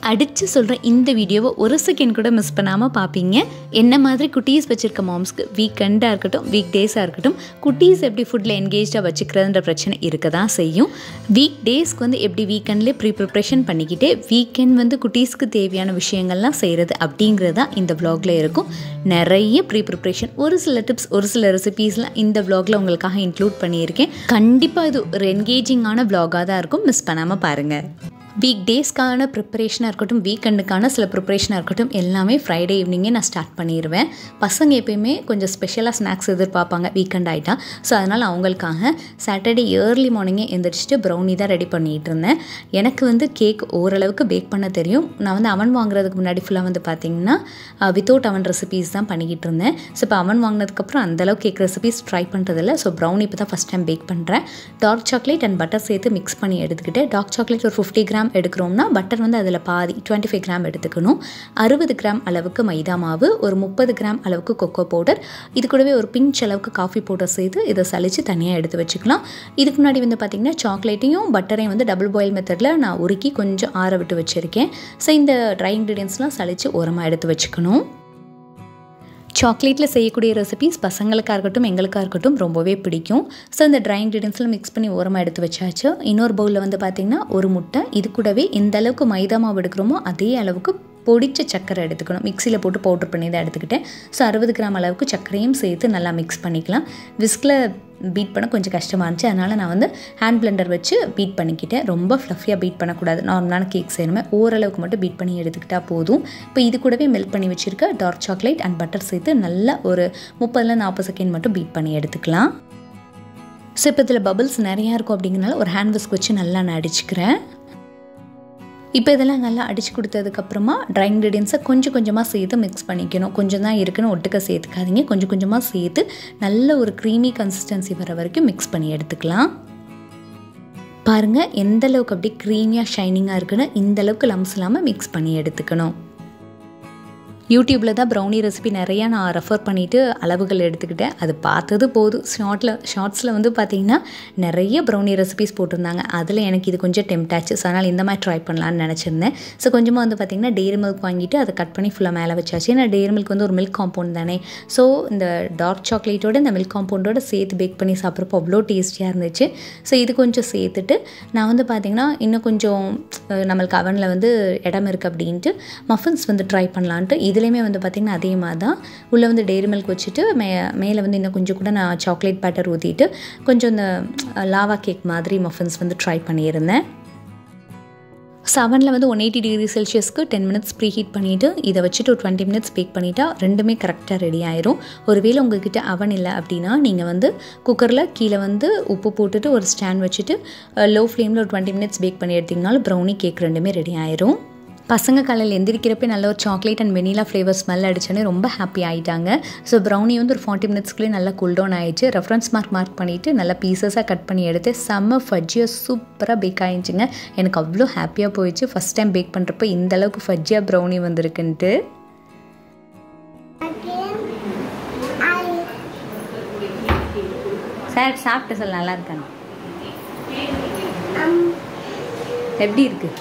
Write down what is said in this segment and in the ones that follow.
அடிச்சு சொல்கிற இந்த வீடியோவை ஒரு செகண்ட் கூட மிஸ் பண்ணாமல் பார்ப்பீங்க. என்ன மாதிரி குட்டீஸ் வச்சுருக்க மாம்ஸ்க்கு வீக்கெண்டாக இருக்கட்டும், வீக் டேஸாக இருக்கட்டும், குட்டீஸ் எப்படி ஃபுட்டில் என்கேஜாக வச்சுக்கிறதுன்ற பிரச்சனை இருக்க தான் செய்யும். வீக் டேஸ்க்கு வந்து எப்படி வீக்கெண்ட்லேயே ப்ரிப்ரேஷன் பண்ணிக்கிட்டே வீக்கெண்ட் வந்து குட்டீஸ்க்கு தேவையான விஷயங்கள்லாம் செய்கிறது அப்படிங்கிறது தான் இந்த வ்ளாகில் இருக்கும். நிறைய ப்ரிப்ரேஷன், ஒரு சில டிப்ஸ், ஒரு சில ரெசிபீஸ்லாம் இந்த வ்ளாகில் உங்களுக்காக இன்க்ளூட் பண்ணியிருக்கேன். கண்டிப்பாக இது ஒரு என்கேஜிங்கான வ்ளாகாக தான் இருக்கும். மிஸ் பண்ணாமல் பாருங்கள். வீக் டேஸ்க்கான ப்ரிப்பரேஷனாக இருக்கட்டும், வீக்கெண்டுக்கான சில ப்ரிப்பரேஷனாக இருக்கட்டும், எல்லாமே ஃப்ரைடே ஈவினிங்கே நான் ஸ்டார்ட் பண்ணிடுவேன். பசங்க எப்பயுமே கொஞ்சம் ஸ்பெஷலாக ஸ்நாக்ஸ் எதிர்பார்ப்பாங்க வீக்கெண்ட் ஆகிட்டா. ஸோ அதனால் அவங்களுக்காக சாட்டர்டே ஏர்லி மார்னிங்கே எழுந்திரிச்சிட்டு ப்ரௌனி தான் ரெடி பண்ணிகிட்டு இருந்தேன். எனக்கு வந்து கேக் ஓரளவுக்கு பேக் பண்ண தெரியும். நான் வந்து அவன் வாங்குறதுக்கு முன்னாடி ஃபுல்லாக வந்து பார்த்திங்கன்னா வித்தவுட் அவன் ரெசிபீஸ் தான் பண்ணிக்கிட்டு இருந்தேன். ஸோ இப்போ அவன் வாங்கினதுக்கப்புறம் அந்தளவுக்கு கேக் ரெசிபீஸ் ட்ரை பண்ணுறதில்ல. ஸோ ப்ரௌனி இப்போ தான் ஃபஸ்ட் டைம் பேக் பண்ணுறேன். டார்க் சாக்லேட் அண்ட் பட்டர் சேர்த்து மிக்ஸ் பண்ணி எடுத்துக்கிட்டு, டார்க் சாக்லேட் ஒரு 50 கிராம் எடுக்கிறோம்னா பட்டர் வந்து அதில் பாதி 25 கிராம் எடுத்துக்கணும். 60 கிராம் அளவுக்கு மைதா மாவு, ஒரு 30 கிராம் அளவுக்கு கொக்கோ பவுடர், இது கூடவே ஒரு பிஞ்ச் அளவுக்கு காஃபி பவுடர் சேர்த்து இதை சலித்து தனியாக எடுத்து வச்சுக்கலாம். இதுக்கு முன்னாடி வந்து பார்த்திங்கன்னா சாக்லேட்டையும் பட்டரையும் வந்து டபுள் பாயில் மெத்தடில் நான் உருக்கி கொஞ்சம் ஆற விட்டு வச்சுருக்கேன். ஸோ இந்த ட்ரை இன்க்ரீடியன்ஸ்லாம் சலித்து ஓரமாக எடுத்து வச்சுக்கணும். சாக்லேட்டில் செய்யக்கூடிய ரெசிபீஸ் பசங்களுக்காக இருக்கட்டும், எங்களுக்காக இருக்கட்டும் ரொம்பவே பிடிக்கும். ஸோ இந்த ட்ரை இன்க்ரீடியன்ஸில் மிக்ஸ் பண்ணி ஓரமாக எடுத்து வச்சாச்சு. இன்னொரு பவுலில் வந்து பார்த்திங்கன்னா ஒரு முட்டை, இது கூடவே எந்த அளவுக்கு மைதா மாவு எடுக்கிறோமோ அதே அளவுக்கு பொடிச்ச சர்க்கரை எடுத்துக்கணும். மிக்சியில் போட்டு பவுட்ரு பண்ணி தான் எடுத்துக்கிட்டேன். ஸோ 60 கிராம் அளவுக்கு சர்க்கரையும் சேர்த்து நல்லா மிக்ஸ் பண்ணிக்கலாம். விஸ்கில் பீட் பண்ண கொஞ்சம் கஷ்டமாக இருந்துச்சு, அதனால் நான் வந்து ஹேண்ட் பிளெண்டர் வச்சு பீட் பண்ணிக்கிட்டேன். ரொம்ப ஃப்ளஃபியாக பீட் பண்ணக்கூடாது, நார்மலான கேக் செய்யணுமே, ஓரளவுக்கு மட்டும் பீட் பண்ணி எடுத்துக்கிட்டால் போதும். இப்போ இது கூடவே மெல்ட் பண்ணி வச்சுருக்க டார்க் சாக்லேட் அண்ட் பட்டர் சேர்த்து நல்லா ஒரு 30-40 செகண்ட் மட்டும் பீட் பண்ணி எடுத்துக்கலாம். ஸோ இப்போ இதில் பபிள்ஸ் நிறையா இருக்கும் அப்படிங்கிறனால ஒரு ஹேண்ட் விஸ்க் வச்சு நல்லா நான் அடிச்சுக்கிறேன். இப்போ இதெல்லாம் நல்லா அடித்து கொடுத்ததுக்கப்புறமா ட்ரை இன்க்ரீடியன்ஸை கொஞ்சம் கொஞ்சமாக சேர்த்து மிக்ஸ் பண்ணிக்கணும். கொஞ்சம் தான் இருக்குன்னு ஒட்டுக்க சேர்த்துக்காதீங்க, கொஞ்சம் கொஞ்சமாக சேர்த்து நல்ல ஒரு க்ரீமி கன்சிஸ்டன்சி வர வரைக்கும் மிக்ஸ் பண்ணி எடுத்துக்கலாம். பாருங்கள் எந்தளவுக்கு அப்படியே க்ரீமியாக ஷைனிங்காக இருக்குன்னு, இந்தளவுக்கு லம்ஸ் இல்லாமல் மிக்ஸ் பண்ணி எடுத்துக்கணும். யூடியூப்பில் தான் ப்ரௌனி ரெசிபி நிறையா நான் ரெஃபர் பண்ணிவிட்டு அளவுகள் எடுத்துக்கிட்டேன். அது பார்த்தது போதும். ஷார்ட்ஸில் வந்து பார்த்திங்கன்னா நிறைய ப்ரௌனி ரெசிபிஸ் போட்டிருந்தாங்க. அதில் எனக்கு இது கொஞ்சம் டெம்ட் ஆச்சு. ஸோ அதனால் இந்த மாதிரி ட்ரை பண்ணலான்னு நினச்சிருந்தேன். ஸோ கொஞ்சமாக வந்து பார்த்திங்கன்னா டெய்ரி மில்க் வாங்கிட்டு அதை கட் பண்ணி ஃபுல்லாக மேலே வச்சாச்சு. ஏன்னா டெய்ரி மில்க் வந்து ஒரு மில்க் காம்பவுண்ட் தானே. ஸோ இந்த டார்க் சாக்லேட்டோட இந்த மில்க் காம்பவுண்டோட சேர்த்து பேக் பண்ணி சாப்பிட்றப்போ அவ்வளோ டேஸ்டியாக இருந்துச்சு. ஸோ இது கொஞ்சம் சேர்த்துட்டு நான் வந்து பார்த்திங்கன்னா இன்னும் கொஞ்சம் நம்மளுக்கு அவனில் வந்து இடம் இருக்குது அப்படின்ட்டு மஃபின்ஸ் வந்து ட்ரை பண்ணலான்ட்டு இதுலேயுமே வந்து பார்த்திங்கன்னா அதே மாதிரி தான் உள்ளே வந்து டெய்ரி மில்க் வச்சுட்டு மேலே வந்து இன்னும் கொஞ்சம் கூட நான் சாக்லேட் பேட்டர் ஊற்றிட்டு கொஞ்சம் இந்த லாவா கேக் மாதிரி மஃபின்ஸ் வந்து ட்ரை பண்ணியிருந்தேன். அவனில் வந்து 180 டிகிரி செல்சியஸ்க்கு 10 மினிட்ஸ் ப்ரீ ஹீட் பண்ணிவிட்டு இதை வச்சுட்டு ஒரு 20 மினிட்ஸ் பேக் பண்ணிவிட்டா ரெண்டுமே கரெக்டாக ரெடி ஆயிரும். ஒருவேளை உங்கள்கிட்ட அவன் இல்லை அப்படின்னா நீங்கள் வந்து குக்கரில் கீழே வந்து உப்பு போட்டுட்டு ஒரு ஸ்டாண்ட் வச்சுட்டு லோ ஃப்ளேமில் ஒரு 20 மினிட்ஸ் பேக் பண்ணி எடுத்திங்கனாலும் ப்ரௌனி கேக் ரெண்டுமே ரெடி ஆயிரும். பசங்க காலையில் எந்திரிக்கிறப்ப நல்ல ஒரு chocolate and vanilla flavour smell அடிச்சோன்னே ரொம்ப ஹாப்பி ஆகிட்டாங்க. ஸோ ப்ரௌனி வந்து ஒரு 40 மினிட்ஸ்க்குள்ளே நல்லா கூல் டவுன் ஆகிடுச்சு. ரெஃபரன்ஸ் மார்க் பண்ணிவிட்டு நல்லா பீசஸாக கட் பண்ணி எடுத்து செம்ம ஃபஜ்ஜியாக சூப்பராக பேக் ஆகிடுச்சுங்க. எனக்கு அவ்வளோ ஹாப்பியாக போயிடுச்சு ஃபஸ்ட் டைம் பேக் பண்ணுறப்ப இந்தளவுக்கு ஃபஜ்ஜியாக ப்ரௌனி வந்திருக்குன்ட்டு. சார் சாப்பிட்டு சொல்ல நல்லா இருக்காங்க. எப்படி இருக்குது?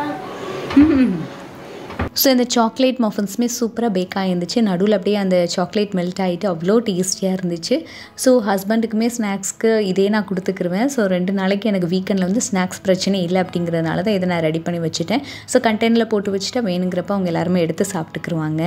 ஸோ இந்த சாக்லேட் மஃபின்ஸுமே சூப்பராக பேக் ஆகிருந்துச்சு. நடுவில் அப்படியே அந்த சாக்லேட் மெல்ட் ஆகிட்டு அவ்வளோ டேஸ்டியாக இருந்துச்சு. ஸோ ஹஸ்பண்டுக்குமே ஸ்நாக்ஸ்க்கு இதே நான் கொடுத்துக்குருவேன். ஸோ 2 நாளைக்கு எனக்கு வீக்கெண்டில் வந்து ஸ்நாக்ஸ் பிரச்சனை இல்லை அப்படிங்கிறதுனால தான் இதை நான் ரெடி பண்ணி வச்சுட்டேன். ஸோ கண்டெய்னரில் போட்டு வச்சுட்டா வேணுங்கிறப்ப அவங்க எல்லாருமே எடுத்து சாப்பிட்டுக்குருவாங்க.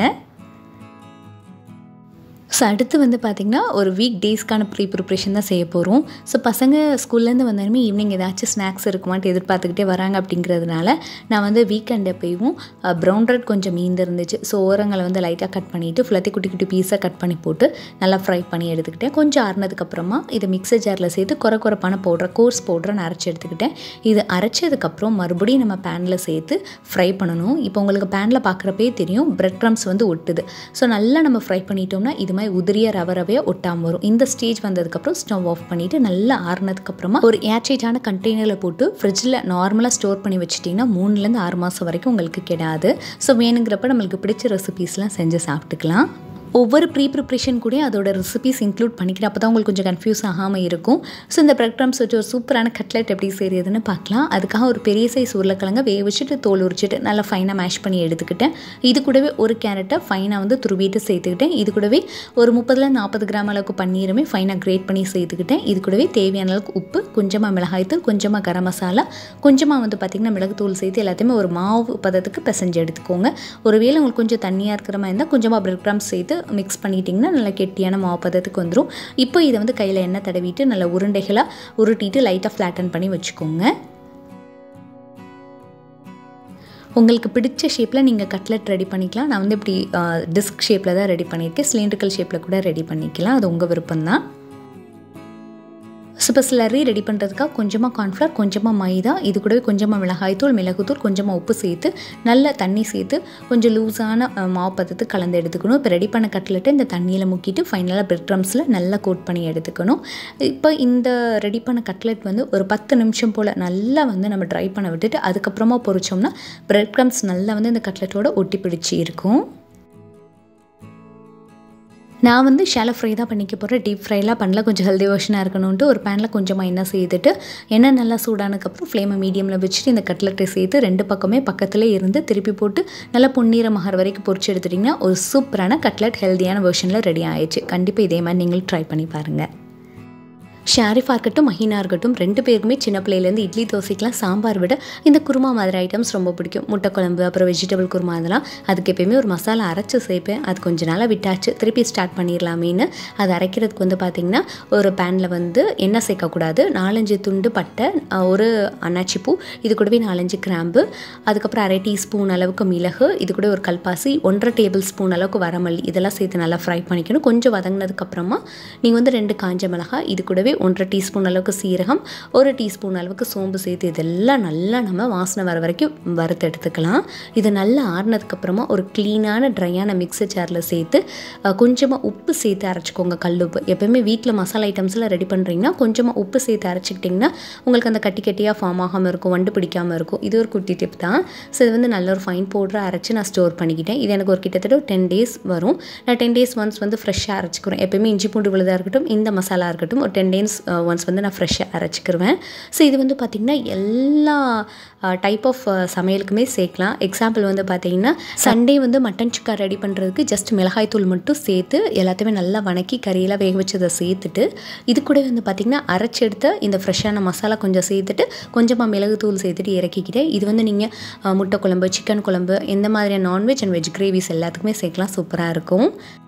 ஸோ அடுத்து வந்து பார்த்திங்கன்னா ஒரு வீக் டேஸ்க்கான ப்ரிப்ரேஷன் தான் செய்ய போகிறோம். ஸோ பசங்க ஸ்கூல்லேருந்து வந்தாலுமே ஈவினிங் ஏதாச்சும் ஸ்நாக்ஸ் இருக்குமான்ட்டு எதிர்பார்த்துக்கிட்டே வராங்க அப்படிங்கிறதுனால நான் வந்து வீக்கெண்ட் எப்பயும் ப்ரௌன் ப்ரெட் கொஞ்சம் மீந்து இருந்துச்சு. ஸோ ஓரங்களை வந்து லைட்டாக கட் பண்ணிவிட்டு ஃபுல்லாத்தையும் குட்டி குட்டி பீஸாக கட் பண்ணி போட்டு நல்லா ஃப்ரை பண்ணி எடுத்துக்கிட்டேன். கொஞ்சம் ஆறுனதுக்கப்புறமா இதை மிக்சர் ஜாரில் சேர்த்து குறைப்பான கோர்ஸ் பவுடரை நான் அரைச்சி எடுத்துக்கிட்டேன். இது அரைச்சதுக்கப்புறம் மறுபடியும் நம்ம பேனில் சேர்த்து ஃப்ரை பண்ணணும். இப்போ உங்களுக்கு பேனில் பார்க்குறப்பே தெரியும் பிரெட் க்ரம்ஸ் வந்து ஒட்டுது. ஸோ நல்லா நம்ம ஃப்ரை பண்ணிட்டோம்னா இது உதிரியாக ரவையாக ஒட்டாமல் வரும். இந்த ஸ்டேஜ் வந்ததுக்கப்புறம் ஸ்டவ் ஆஃப் பண்ணிவிட்டு நல்லா ஆறுனதுக்கப்புறமா ஒரு ஏர்டைட்டான கண்டெய்னரில் போட்டு ஃப்ரிட்ஜில் நார்மலாக ஸ்டோர் பண்ணி வச்சுட்டிங்கன்னா 3-6 மாதம் வரைக்கும் உங்களுக்கு கெடாது. ஸோ வேணுங்கிறப்ப நம்மளுக்கு பிடிச்ச ரெசிபீஸ்லாம் செஞ்சு சாப்பிட்டுக்கலாம். ஒவ்வொரு ப்ரிப்ரேஷன் கூட அதோட ரெசிபீஸ் இன்க்ளூட் பண்ணிக்கிறேன். அப்போ தான் உங்களுக்கு கொஞ்சம் கன்ஃபியூஸ் ஆகாமல் இருக்கும். ஸோ இந்த பிரெட் க்ரம்ஸ் வச்சு ஒரு சூப்பரான கட்லெட் எப்படி செய்கிறதுன்னு பார்க்கலாம். அதுக்காக ஒரு பெரிய சைஸ் உருளைக்கிழங்க வேக வச்சுட்டு தோல் உரிச்சிட்டு நல்லா ஃபைனாக மேஷ் பண்ணி எடுத்துக்கிட்டேன். இது கூடவே ஒரு கேரட்டை ஃபைனாக வந்து துருவிட்டு சேர்த்துக்கிட்டேன். இது கூடவே ஒரு 30-40 கிராம் அளவுக்கு பன்னீருமே ஃபைனாக கிரேட் பண்ணி சேர்த்துக்கிட்டேன். இது கூடவே தேவையான அளவுக்கு உப்பு, கொஞ்சமாக மிளகாய்த்தூள், கொஞ்சமாக கரம் மசாலா, கொஞ்சமாக வந்து பார்த்திங்கன்னா மிளகுத்தூள் சேர்த்து எல்லாத்தையுமே ஒரு மாவு பதத்துக்கு பிசைஞ்சு எடுத்துக்கோங்க. ஒருவேளை உங்களுக்கு கொஞ்சம் தண்ணியாக இருக்கிற மாதிரி இருந்தால் கொஞ்சமாக பிரெட் க்ரம்ஸ் சேர்த்து மிக்ஸ் பண்ணிட்டிங்கன்னா நல்லா கெட்டியான மாவு பதத்துக்கு வந்துடும். இப்போ இதை வந்து கையில் எண்ணெய் தடவிட்டு நல்லா உருண்டைகளாக உருட்டிட்டு லைட்டாக ஃப்ளாட்டன் பண்ணி வச்சுக்கோங்க. உங்களுக்கு பிடிச்ச ஷேப்பில் நீங்கள் கட்லெட் ரெடி பண்ணிக்கலாம். நான் வந்து இப்படி டிஸ்க் ஷேப்பில் தான் ரெடி பண்ணியிருக்கேன். சிலிண்ட்ரிக்கல் ஷேப்பில் கூட ரெடி பண்ணிக்கலாம். அது உங்கள் விருப்பம்தான். இப்போ ஸ்லரி ரெடி பண்ணுறதுக்காக கொஞ்சமாக கார்ன்ஃப்ளவர், கொஞ்சமாக மைதா, இது கூடவே கொஞ்சமாக மிளகாய்த்தூள், மிளகுத்தூள், கொஞ்சமாக உப்பு சேர்த்து நல்லா தண்ணி சேர்த்து கொஞ்சம் லூஸான மாவு பதத்துக்கு கலந்து எடுத்துக்கணும். இப்போ ரெடி பண்ண கட்லெட்டை இந்த தண்ணியில் முக்கிட்டு ஃபைனலாக பிரெட் க்ரம்ஸில் நல்லா கோட் பண்ணி எடுத்துக்கணும். இப்போ இந்த ரெடி பண்ண கட்லெட் வந்து ஒரு 10 நிமிஷம் போல் நல்லா வந்து நம்ம ட்ரை பண்ண விட்டுட்டு அதுக்கப்புறமா பொரிச்சோம்னா பிரெட் க்ரம்ஸ் நல்லா வந்து இந்த கட்லெட்டோட ஒட்டி பிடிச்சி இருக்கும். நான் வந்து ஷாலோ ஃப்ரை தான் பண்ணிக்க போகிறேன். டீப் ஃப்ரைலாம் பண்ணல, கொஞ்சம் ஹெல்தி வெர்ஷனாக இருக்கணும்ட்டு ஒரு பேனில் கொஞ்சமாக எண்ணெய் சேர்த்துட்டு எண்ணெய் நல்லா சூடானதுக்கப்புறம் ஃப்ளேமை மீடியமில் வச்சுட்டு இந்த கட்லெட்டை சேர்த்து 2 பக்கமே பக்கத்தில் இருந்து திருப்பி போட்டு நல்லா பொன்னிறமாகற வரைக்கும் பொரிச்சு எடுத்துட்டிங்கன்னா ஒரு சூப்பரான கட்லெட் ஹெல்தியான வெர்ஷனில் ரெடி ஆயிடுச்சு. கண்டிப்பாக இதே மாதிரி நீங்களும் ட்ரை பண்ணி பாருங்கள். ஷாரிஃபாக இருக்கட்டும், மஹீனா இருக்கட்டும், 2 பேருக்குமே சின்ன பிள்ளையிலேருந்து இட்லி தோசைக்கெலாம் சாம்பார் விட இந்த குருமா மாதிரி ஐட்டம்ஸ் ரொம்ப பிடிக்கும். முட்டை குழம்பு, அப்புறம் வெஜிடபிள் குருமா, அதெல்லாம் அதுக்கு எப்போயுமே ஒரு மசாலா அரைச்சி சேர்ப்பேன். அது கொஞ்சம் நாளாக விட்டாச்சு, திருப்பி ஸ்டார்ட் பண்ணிடலாமேன்னு. அது அரைக்கிறதுக்கு வந்து பார்த்திங்கன்னா ஒரு பேனில் வந்து எண்ணெய் சேர்க்கக்கூடாது. 4-5 துண்டு பட்டை, ஒரு அன்னாச்சி பூ, இது கூடவே 4-5 கிராம்பு, அதுக்கப்புறம் அரை டீஸ்பூன் அளவுக்கு மிளகு, இது கூட ஒரு கல்பாசி, 1.5 டேபிள் ஸ்பூன் அளவுக்கு வரமல்லி, இதெல்லாம் சேர்த்து நல்லா ஃப்ரை பண்ணிக்கணும். கொஞ்சம் வதங்கினதுக்கப்புறமா நீங்கள் வந்து 2 காஞ்ச மிளகாய், இது கூடவே 1.5 டீஸ்பூன் அளவுக்கு சீரகம், 1 டீஸ்பூன் அளவுக்கு சோம்பு சேர்த்து இதெல்லாம் நல்லா நம்ம வாசனை வர வரைக்கும் வறுத்து எடுத்துக்கலாம். இது நல்லா ஆறுனதுக்கப்புறமா ஒரு க்ளீனான ட்ரையான மிக்ஸர் ஜாரில் சேர்த்து கொஞ்சமாக உப்பு சேர்த்து அரைச்சிக்கோங்க. கல்லுப்பு எப்போயுமே வீட்டில் மசாலா ஐட்டம்ஸ்லாம் ரெடி பண்ணுறீங்கன்னா கொஞ்சமாக உப்பு சேர்த்து அரைச்சிக்கிட்டிங்கன்னா உங்களுக்கு அந்த கட்டி கட்டியாக ஃபார்ம் ஆகாமல் இருக்கும், வண்டு பிடிக்காமல் இருக்கும். இது ஒரு குட்டி டிப் தான். ஸோ இது வந்து நல்ல ஒரு ஃபைன் பவுடராக அரைச்சி நான் ஸ்டோர் பண்ணிக்கிட்டேன். இது எனக்கு ஒரு கிட்டத்தட்ட 10 டேஸ் வரும். நான் 10 டேஸ் ஒன்ஸ் வந்து ஃப்ரெஷ்ஷாக அரைச்சிக்கிறேன். எப்போயுமே இஞ்சி பூண்டு விழுதாக இருக்கட்டும், இந்த மசாலா இருக்கட்டும், ஒரு 10 டேஸ் ஒன்ஸ் வந்து நான் ஃப்ரெஷ்ஷாக அரைச்சிக்கிருவேன். ஸோ இது வந்து பார்த்திங்கன்னா எல்லா டைப் ஆஃப் சமையலுக்குமே சேர்க்கலாம். எக்ஸாம்பிள் வந்து பார்த்திங்கன்னா சண்டே வந்து மட்டன் சுக்கா ரெடி பண்ணுறதுக்கு ஜஸ்ட் மிளகாய் தூள் மட்டும் சேர்த்து எல்லாத்தையுமே நல்லா வணக்கி கறியெல்லாம் வேக வச்சதை சேர்த்துட்டு இது கூட வந்து பார்த்திங்கன்னா அரைச்சி எடுத்த இந்த ஃப்ரெஷ்ஷான மசாலா கொஞ்சம் சேர்த்துட்டு கொஞ்சமாக மிளகு தூள் சேர்த்துட்டு இறக்கிக்கிட்டேன். இது வந்து நீங்கள் முட்டை குழம்பு, சிக்கன் குழம்பு, எந்த மாதிரியான நான்வெஜ் அண்ட் வெஜ் கிரேவிஸ் எல்லாத்துக்குமே சேர்க்கலாம். சூப்பராக இருக்கும்.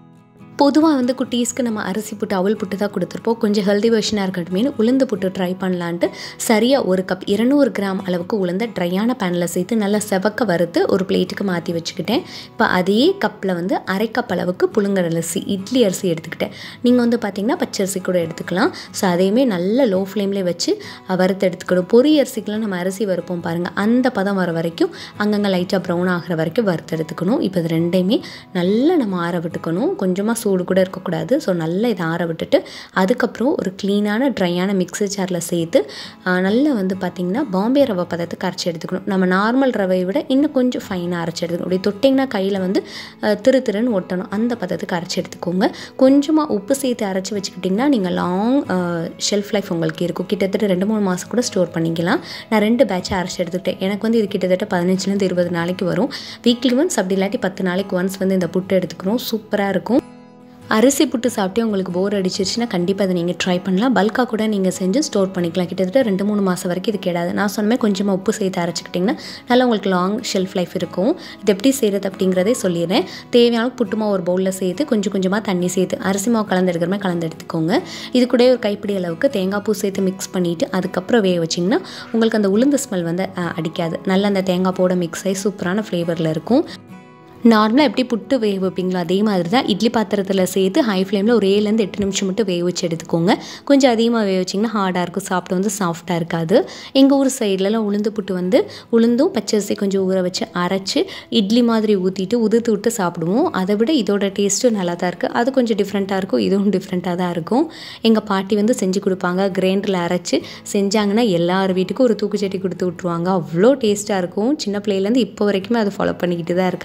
பொதுவாக வந்து குட்டீஸ்க்கு நம்ம அரிசி புட்டு, அவல் புட்டு தான் கொடுத்துருப்போம். கொஞ்சம் ஹெல்தி வெர்ஷனாக இருக்கட்டுமே உளுந்து புட்டு ட்ரை பண்ணலான்ட்டு சரியாக 1 கப் 200 கிராம் அளவுக்கு உளுந்த ட்ரையான பேனில் சேர்த்து நல்லா செவக்க வறுத்து ஒரு பிளேட்டுக்கு மாற்றி வச்சுக்கிட்டேன். இப்போ அதே கப்பில் வந்து 1/2 கப் அளவுக்கு புழுங்கலரிசி, இட்லி அரிசி எடுத்துக்கிட்டேன். நீங்கள் வந்து பார்த்திங்கன்னா பச்சரிசி கூட எடுத்துக்கலாம். ஸோ அதையுமே நல்ல லோ ஃப்ளேம்லேயே வச்சு வறுத்து எடுத்துக்கணும். பொரி அரிசிக்கெலாம் நம்ம அரிசி வறுப்போம் பாருங்கள், அந்த பதம் வர வரைக்கும் அங்கங்கே லைட்டாக ப்ரௌன் ஆகிற வரைக்கும் வறுத்து எடுத்துக்கணும். இப்போ இது ரெண்டையுமே நல்லா நம்ம ஆற விட்டுக்கணும். கொஞ்சமாக சூடு கூட இருக்கக்கூடாது. ஸோ நல்லா இதை ஆற விட்டுட்டு அதுக்கப்புறம் ஒரு க்ளீனான ட்ரையான மிக்ஸர் ஜாரில் சேர்த்து நல்லா வந்து பார்த்திங்கன்னா பாம்பே ரவை பதத்துக்கு அரைச்சி எடுத்துக்கணும். நம்ம நார்மல் ரவையை விட இன்னும் கொஞ்சம் ஃபைனாக அரைச்சி எடுத்துக்கணும். அப்படி தொட்டிங்கன்னா கையில் வந்து திருன்னு ஒட்டணும். அந்த பதத்துக்கு அரைச்சி எடுத்துக்கோங்க. கொஞ்சமாக உப்பு சேர்த்து அரைச்சி வச்சுக்கிட்டிங்கன்னா நீங்கள் லாங் ஷெல்ஃப் லைஃப் உங்களுக்கு இருக்கும். கிட்டத்தட்ட 2-3 மாதம் கூட ஸ்டோர் பண்ணிக்கலாம். நான் 2 பேட்சாக அரைச்சி எடுத்துக்கிட்டேன். எனக்கு வந்து இது கிட்டத்தட்ட 15-20 நாளைக்கு வரும். வீக்லி ஒன்ஸ், அப்படி இல்லாட்டி 10 நாளைக்கு ஒன்ஸ் வந்து இந்த புட்டு எடுத்துக்கிறோம். சூப்பராக இருக்கும். அரிசி புட்டு சாப்பிட்டே உங்களுக்கு போர் அடிச்சிருச்சுன்னா கண்டிப்பாக அதை நீங்கள் ட்ரை பண்ணலாம். பல்காக கூட நீங்கள் செஞ்சு ஸ்டோர் பண்ணிக்கலாம். கிட்டத்தட்ட 2-3 மாதம் வரைக்கும் இது கேடாது. நான் சொன்னமே கொஞ்சமாக உப்பு சேர்த்து அரைச்சிக்கிட்டிங்கன்னா நல்லா உங்களுக்கு லாங் ஷெல்ஃப் லைஃப் இருக்கும். இது எப்படி செய்கிறது அப்படிங்கிறதே சொல்லிடுறேன். தேவையான புட்டுமா ஒரு பவுலில் சேர்த்து கொஞ்சமாக தண்ணி சேர்த்து அரிசி மாவு கலந்து எடுக்கிற மாதிரி கலந்து எடுத்துக்கோங்க. இது கூட ஒரு கைப்பிடி அளவுக்கு தேங்காய் பூ சேர்த்து மிக்ஸ் பண்ணிவிட்டு அதுக்கப்புறம் வேக வச்சிங்கன்னா உங்களுக்கு அந்த உளுந்து ஸ்மெல் வந்து அடிக்காது. நல்லா அந்த தேங்காய் பூவோட மிக்ஸ் ஆகி சூப்பரான ஃப்ளேவரில் இருக்கும். நார்மலாக எப்படி புட்டு வேக வைப்பீங்களோ அதே மாதிரி தான் இட்லி பாத்திரத்தில் சேர்த்து ஹை ஃப்ளேமில் ஒரு 7-8 நிமிஷம் மட்டும் வேக வச்சு எடுத்துக்கோங்க. கொஞ்சம் அதிகமாக வேக வச்சிங்கன்னா ஹார்டாக இருக்கும், சாப்பிட்டு வந்து சாஃப்டாக இருக்காது. எங்கள் ஊர் சைட்லலாம் உளுந்து புட்டு வந்து உளுந்தும் பச்சரிசி கொஞ்சம் ஊற வச்சு அரைச்சி இட்லி மாதிரி ஊற்றிட்டு உதுத்து விட்டு சாப்பிடுவோம். அதை விட இதோட டேஸ்ட்டும் நல்லா தான் இருக்குது. அது கொஞ்சம் டிஃப்ரெண்ட்டாக இருக்கும், இதுவும் டிஃப்ரெண்ட்டாக தான் இருக்கும். எங்கள் பாட்டி வந்து செஞ்சு கொடுப்பாங்க. கிரைண்டரில் அரைச்சி செஞ்சாங்கன்னா எல்லார் வீட்டுக்கும் ஒரு தூக்குச்சட்டி கொடுத்து விட்ருவாங்க. அவ்வளோ டேஸ்ட்டாக இருக்கும். சின்ன பிள்ளையிலேருந்து இப்போ வரைக்குமே அதை ஃபாலோ பண்ணிக்கிட்டு தான் இருக்காங்க.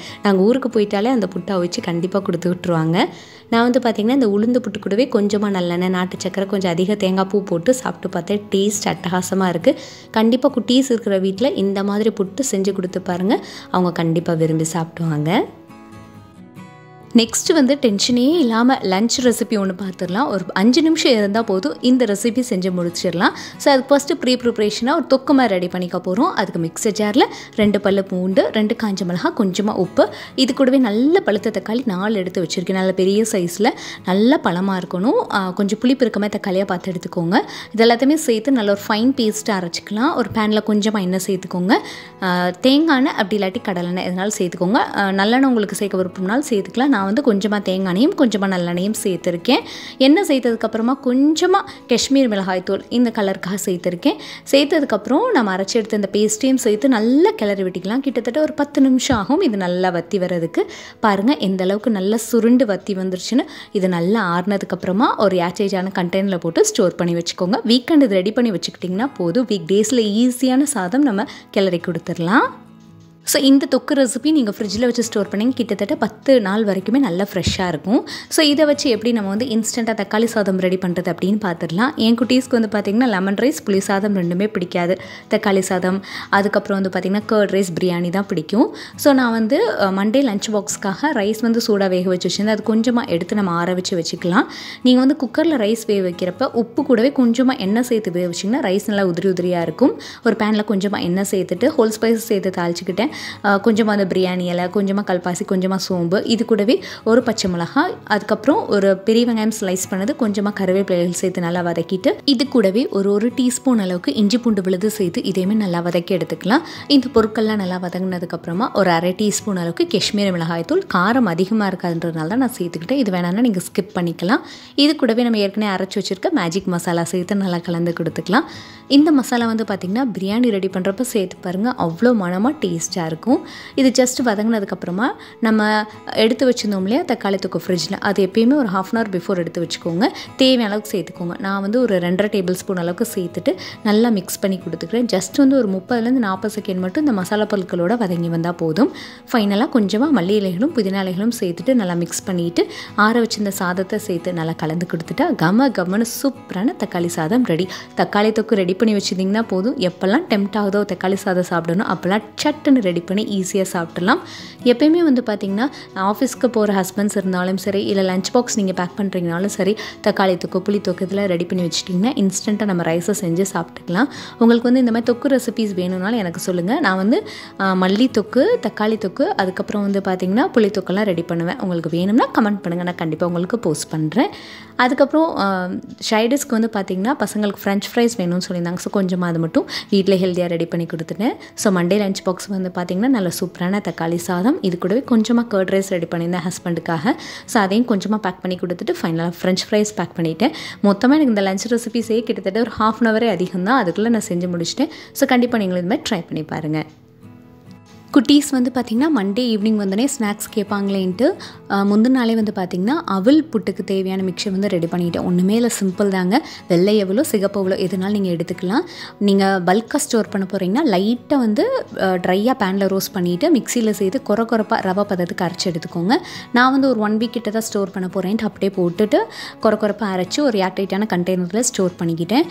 நாங்கள் ஊருக்கு போயிட்டாலே அந்த புட்டை அவிச்சு கண்டிப்பாக கொடுத்து விட்ருவாங்க. நான் வந்து பார்த்திங்கன்னா இந்த உளுந்து புட்டு கூடவே கொஞ்சமாக நல்லெண்ணெய், நாட்டு சக்கரை, கொஞ்சம் அதிக தேங்காய் பூ போட்டு சாப்பிட்டு பார்த்தேன். டேஸ்ட் அட்டகாசமாக இருக்குது. கண்டிப்பாக குட்டீஸ் இருக்கிற வீட்டில் இந்த மாதிரி புட்டு செஞ்சு கொடுத்து பாருங்கள், அவங்க கண்டிப்பாக விரும்பி சாப்பிடுவாங்க. நெக்ஸ்ட்டு வந்து டென்ஷனே இல்லாமல் லன்ச் ரெசிபி ஒன்று பார்த்துடலாம். ஒரு 5 நிமிஷம் இருந்தால் போதும், இந்த ரெசிபி செஞ்சு முடிச்சிடலாம். ஸோ அதுக்கு ஃபஸ்ட்டு ப்ரீ-ப்ரிப்ரேஷனாக ஒரு தொக்கு மாதிரி ரெடி பண்ணிக்க போகிறோம். அதுக்கு மிக்சர் ஜாரில் 2 பல்லு பூண்டு, 2 காஞ்ச மிளகாய், கொஞ்சமாக உப்பு, இது கூடவே நல்ல பழுத்த தக்காளி 4 எடுத்து வச்சுருக்கேன். நல்ல பெரிய சைஸில் நல்ல பழமாக இருக்கணும். கொஞ்சம் புளிப்பு இருக்க மாதிரி தக்காளியாக பார்த்து எடுத்துக்கோங்க. இது எல்லாத்தையுமே சேர்த்து நல்ல ஒரு ஃபைன் பேஸ்ட்டாக அரைச்சிக்கலாம். ஒரு பேனில் கொஞ்சமாக எண்ணெய் சேர்த்துக்கோங்க. தேங்காய் எண்ணெய் அப்படி இல்லாட்டி கடலை எண்ணெய் எதனாலும் சேர்த்துக்கோங்க. நல்லெண்ணெய் உங்களுக்கு சேர்க்க விருப்பம்னாலும் சேர்த்துக்கலாம். நான் வந்து கொஞ்சமாக தேங்காய் எண்ணெயும் கொஞ்சமாக நல்லெண்ணையும் சேர்த்துருக்கேன். எண்ணெய் சேர்த்ததுக்கப்புறமா கொஞ்சமாக காஷ்மீர் மிளகாய் தூள் இந்த கலருக்காக சேர்த்துருக்கேன். சேர்த்ததுக்கப்புறம் நம்ம அரைச்சி எடுத்த இந்த பேஸ்ட்டையும் சேர்த்து நல்லா கிளறி விட்டிக்கலாம். கிட்டத்தட்ட ஒரு 10 நிமிஷம் ஆகும் இது நல்லா வற்றி வர்றதுக்கு. பாருங்கள் எந்த அளவுக்கு நல்லா சுருண்டு வற்றி வந்துருச்சுன்னு. இது நல்லா ஆறுனதுக்கப்புறமா ஒரு ஏர்டைட்டான கண்டெய்னரில் போட்டு ஸ்டோர் பண்ணி வச்சுக்கோங்க. வீக்கெண்ட் இது ரெடி பண்ணி வச்சுக்கிட்டிங்கன்னா போதும். வீக் டேஸில் ஈஸியான சாதம் நம்ம கிளறி கொடுத்துடலாம். ஸோ இந்த தொக்கு ரெசிபி நீங்கள் ஃப்ரிட்ஜில் வச்சு ஸ்டோர் பண்ணிங்க கிட்டத்தட்ட 10 நாள் வரைக்குமே நல்லா ஃப்ரெஷ்ஷாக இருக்கும். ஸோ இதை வச்சு எப்படி நம்ம வந்து இன்ஸ்டண்ட்டாக தக்காளி சாதம் ரெடி பண்ணுறது அப்படின்னு பார்த்துடலாம். என் குட்டீஸ்க்கு வந்து பார்த்திங்கன்னா லெமன் ரைஸ், புளி சாதம் ரெண்டுமே பிடிக்காது. தக்காளி சாதம், அதுக்கப்புறம் வந்து பார்த்திங்கன்னா கர்ட் ரைஸ், பிரியாணி தான் பிடிக்கும். ஸோ நான் வந்து மண்டே லஞ்ச் பாக்ஸ்க்காக ரைஸ் வந்து சூடாக வேக வச்சு வச்சுருந்தேன். அது கொஞ்சமாக எடுத்து நம்ம ஆற வச்சு வச்சுக்கலாம். நீங்கள் வந்து குக்கரில் ரைஸ் வேக வைக்கிறப்ப உப்பு கூடவே கொஞ்சமாக எண்ணெய் சேர்த்து வேக வச்சிங்கன்னா ரைஸ் நல்லா உதிரி உதிரியாக இருக்கும். ஒரு பேனில் கொஞ்சமாக எண்ணெய் சேர்த்துட்டு ஹோல் ஸ்பைஸ் சேர்த்து தாளிச்சிக்கிட்டேன். கொஞ்சமாக அந்த பிரியாணி இலை, கொஞ்சமாக கல்பாசி, கொஞ்சமாக சோம்பு, இது கூடவே ஒரு பச்சை மிளகாய், அதுக்கப்புறம் ஒரு பெரிய வெங்காயம் ஸ்லைஸ் பண்ணது, கொஞ்சமாக கருவேப்பிலைகள் சேர்த்து நல்லா வதக்கிட்டு இது கூடவே ஒரு டீஸ்பூன் அளவுக்கு இஞ்சி பூண்டு விழுது சேர்த்து இதையுமே நல்லா வதக்கி எடுத்துக்கலாம். இந்த பொருட்கள்லாம் நல்லா வதங்கினதுக்கப்புறமா ஒரு அரை டீஸ்பூன் அளவுக்கு காஷ்மீரி மிளகாய் தூள், காரம் அதிகமாக இருக்காதுன்றதுனால தான் நான் சேர்த்துக்கிட்டேன். இது வேணாம்னா நீங்கள் ஸ்கிப் பண்ணிக்கலாம். இது கூடவே நம்ம ஏற்கனவே அரைச்சி வச்சுருக்க மேஜிக் மசாலா சேர்த்து நல்லா கலந்து கொடுத்துக்கலாம். இந்த மசாலா வந்து பார்த்திங்கன்னா பிரியாணி ரெடி பண்ணுறப்ப சேர்த்து பாருங்கள், அவ்வளோ மனமாக டேஸ்ட்டாக இருக்கும். இது ஜஸ்ட் வதங்கினதுக்கப்புறமா நம்ம எடுத்து வச்சுருந்தோம் இல்லையா தக்காளி தொக்கு ஃப்ரிட்ஜில், அது எப்பயுமே ஒரு 1/2 hour பிஃபோர் எடுத்து வச்சுக்கோங்க. தேவையான அளவுக்கு சேர்த்துக்கோங்க. நான் வந்து ஒரு 2.5 டேபிள் ஸ்பூன் அளவுக்கு சேர்த்துட்டு நல்லா மிக்ஸ் பண்ணி கொடுத்துக்கிறேன். ஜஸ்ட் வந்து ஒரு 30-40 செகண்ட் மட்டும் இந்த மசாலா பொருட்களோட வதங்கி வந்தால் போதும். ஃபைனலாக கொஞ்சமாக மல்லி இலைகளும் புதினா இலைகளும் சேர்த்துட்டு நல்லா மிக்ஸ் பண்ணிவிட்டு ஆற வச்சிருந்த சாதத்தை சேர்த்து நல்லா கலந்து கொடுத்துட்டா கமன்னு சூப்பரான தக்காளி சாதம் ரெடி. தக்காளி தொக்கு ரெடி பண்ணி வச்சுருந்தீங்கன்னா போதும், எப்போல்லாம் டெம்ட் ஆகுதோ தக்காளி சாதம் சாப்பிடணும் அப்போல்லாம் சட்டுன்னு ரெடி பண்ணி ஈஸியாக சாப்பிடலாம். எப்பயுமே வந்து பார்த்திங்கன்னா ஆஃபீஸ்க்கு போகிற ஹஸ்பண்ட்ஸ் இருந்தாலும் சரி, இல்லை லஞ்ச் பாக்ஸ் நீங்கள் பேக் பண்ணுறீங்கனாலும் சரி, தக்காளி தொக்கு, புளி தொக்கு இதெல்லாம் ரெடி பண்ணி வச்சுட்டிங்கன்னா இன்ஸ்டண்ட்டாக நம்ம ரைஸை செஞ்சு சாப்பிட்டுக்கலாம். உங்களுக்கு வந்து இந்த மாதிரி தொக்கு ரெசிபீஸ் வேணும்னாலும் எனக்கு சொல்லுங்கள். நான் வந்து மல்லி தொக்கு, தக்காளி தொக்கு, அதுக்கப்புறம் வந்து பார்த்திங்கன்னா புளி தொக்கெல்லாம் ரெடி பண்ணுவேன். உங்களுக்கு வேணும்னா கமெண்ட் பண்ணுங்கள், நான் கண்டிப்பாக உங்களுக்கு போஸ்ட் பண்ணுறேன். அதுக்கப்புறம் ஷைடிஸ்க்கு வந்து பார்த்திங்கன்னா பசங்களுக்கு ஃப்ரெஞ்ச் ஃப்ரைஸ் வேணும்னு சொல்லியிருந்தாங்க. ஸோ கொஞ்சமாக அது மட்டும் வீட்டில் ஹெல்த்தியாக ரெடி பண்ணி கொடுத்துட்டேன். ஸோ மண்டே லஞ்ச் பாக்ஸ் வந்து பார்த்திங்கன்னா நல்ல சூப்பரான தக்காளி சாதம், இது கூடவே கொஞ்சமாக கர்ட் ரைஸ் ரெடி பண்ணியிருந்தேன் ஹஸ்பண்டுக்காக. ஸோ அதையும் கொஞ்சமாக பேக் பண்ணி கொடுத்துட்டு ஃபைனலாக ஃப்ரெஞ்ச் ஃப்ரைஸ் பேக் பண்ணிவிட்டேன். மொத்தமாக எனக்கு இந்த லஞ்ச் ரெசிபிஸே கிட்டத்தட்ட ஒரு 1/2 hour அதிகம் தான். அதுக்குள்ளே நான் செஞ்சு முடிச்சிட்டேன். ஸோ கண்டிப்பாக நீங்களும் இது மாதிரி ட்ரை பண்ணி பாருங்கள். குட்டீஸ் வந்து பார்த்திங்கன்னா மண்டே ஈவினிங் வந்தோடனே ஸ்நாக்ஸ் கேட்பாங்களேன்ட்டு முந்தின நாளே வந்து பார்த்திங்கன்னா அவல் புட்டுக்கு தேவையான மிக்சர் வந்து ரெடி பண்ணிவிட்டேன். ஒன்றுமே இல்லை, சிம்பிள் தாங்க. வெள்ளை எவ்வளோ சிகப்பு எவ்வளோ எதுனாலும் நீங்கள் எடுத்துக்கலாம். நீங்கள் பல்காக ஸ்டோர் பண்ண போகிறீங்கன்னா லைட்டாக வந்து ட்ரையாக பேனில் ரோஸ்ட் பண்ணிவிட்டு மிக்சியில் சேர்த்து கொரப்பாக ரவை பதத்துக்கு அரைச்சி எடுத்துக்கோங்க. நான் வந்து ஒரு 1 week கிட்ட தான் ஸ்டோர் பண்ண போகிறேன்ட்டு அப்படியே போட்டுட்டு கொரப்பாக அரைச்சி ஒரு ஏர்டைட்டான கண்டெய்னரில் ஸ்டோர் பண்ணிக்கிட்டேன்.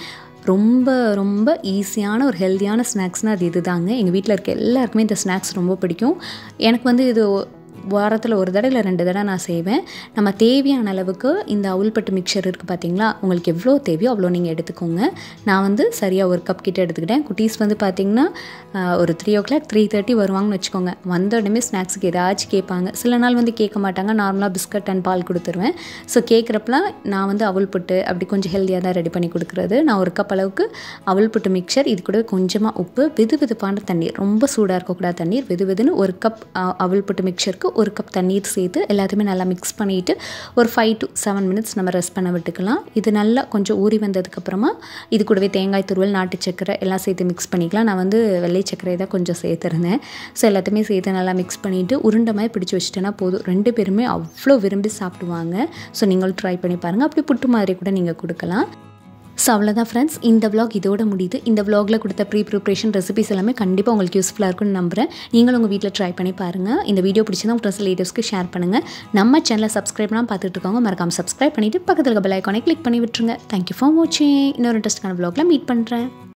ரொம்ப ஈஸியான ஒரு ஹெல்த்தியான ஸ்நாக்ஸ்னால் அது இது தாங்க. எங்கள் வீட்டில் இருக்க எல்லாருக்குமே இந்த ஸ்நாக்ஸ் ரொம்ப பிடிக்கும். எனக்கு வந்து இது வாரத்தில் ஒரு தடவை இல்லை 2 தடவை நான் செய்வேன். நம்ம தேவையான அளவுக்கு இந்த அவுல்பட்டு மிக்சர் இருக்குது பார்த்திங்களா, உங்களுக்கு எவ்வளோ தேவையோ அவ்வளோ நீங்கள் எடுத்துக்கோங்க. நான் வந்து சரியாக 1 cup கிட்ட எடுத்துக்கிட்டேன். குட்டீஸ் வந்து பார்த்திங்கன்னா ஒரு 3 o'clock 3:30 வருவாங்கன்னு வச்சுக்கோங்க. வந்த உடனே ஸ்நாக்ஸுக்கு ஏதாச்சும் கேட்பாங்க. சில நாள் வந்து கேட்க மாட்டாங்க. நார்மலாக பிஸ்கட் அண்ட் பால் கொடுத்துருவேன். ஸோ கேட்குறப்பலாம் நான் வந்து அவுல்புட்டு அப்படி கொஞ்சம் ஹெல்த்தியாக தான் ரெடி பண்ணி கொடுக்குறது. நான் 1 cup அளவுக்கு அவுல்புட்டு மிக்சர், இது கூட கொஞ்சமாக உப்பு, வெதுவெதுப்பான தண்ணீர், ரொம்ப சூடாக இருக்கக்கூடாது தண்ணீர், வெதுவெதுன்னு 1 cup அவுல்புட்டு மிக்சருக்கு 1 cup தண்ணீர் சேர்த்து எல்லாத்தையுமே நல்லா மிக்ஸ் பண்ணிவிட்டு ஒரு 5 to 7 minutes நம்ம ரெஸ்ட் பண்ண விட்டுக்கலாம். இது நல்லா கொஞ்சம் ஊறி வந்ததுக்கப்புறமா இது கூடவே தேங்காய் துருவல், நாட்டு சக்கரை எல்லாம் சேர்த்து மிக்ஸ் பண்ணிக்கலாம். நான் வந்து வெள்ளை சக்கரை தான் கொஞ்சம் சேர்த்துருந்தேன். ஸோ எல்லாத்தையுமே சேர்த்து நல்லா மிக்ஸ் பண்ணிவிட்டு உருண்டை மாதிரி பிடிச்சி வச்சுட்டேன்னா போதும். 2 பேருமே அவ்வளோ விரும்பி சாப்பிடுவாங்க. ஸோ நீங்களும் ட்ரை பண்ணி பாருங்கள். அப்படி புட்டு மாதிரி கூட நீங்கள் கொடுக்கலாம். ஸோ அவ்வளோதான் ஃப்ரெண்ட்ஸ், இந்த vlog இதோட முடியுது. இந்த vlogல கொடுத்த ப்ரிப்ரேஷன் ரெசிபிஸ் எல்லாமே கண்டிப்பாக உங்களுக்கு யூஸ்ஃபுல்லாக இருக்கும்னு நம்புகிறேன். நீங்களும் உங்கள் வீட்டில் ட்ரை பண்ணி பாருங்கள். இந்த வீடியோ பிடிச்சிருந்தா உங்கள் ரிலேட்டிவ்ஸ்க்கு ஷேர் பண்ணுங்கள். நம்ம சேனலை சப்ஸ்கிரைப்லாம் பார்த்துட்டு இருக்கவங்க மறக்காமல் சப்ஸ்கிரைப் பண்ணிவிட்டு பக்கத்தில் இருக்க பெல் ஐக்கானை கிளிக் பண்ணி விட்டுருங்க. தேங்க்யூ ஃபார் வாட்சிங். இன்னொரு இன்ட்ரெஸ்டான vlogல மீட் பண்ணுறேன்.